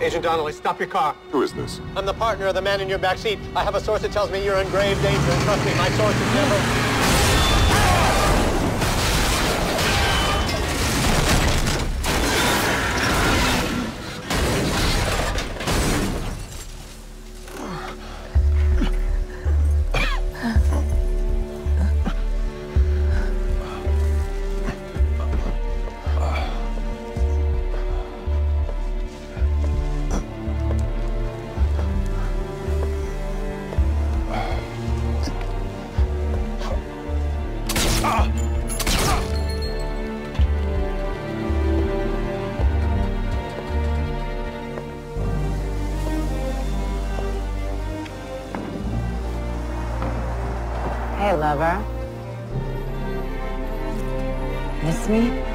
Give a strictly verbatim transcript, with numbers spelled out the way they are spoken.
Agent Donnelly, stop your car. Who is this? I'm the partner of the man in your back seat. I have a source that tells me you're in grave danger. And trust me, my source is never... Hey, lover. Miss me?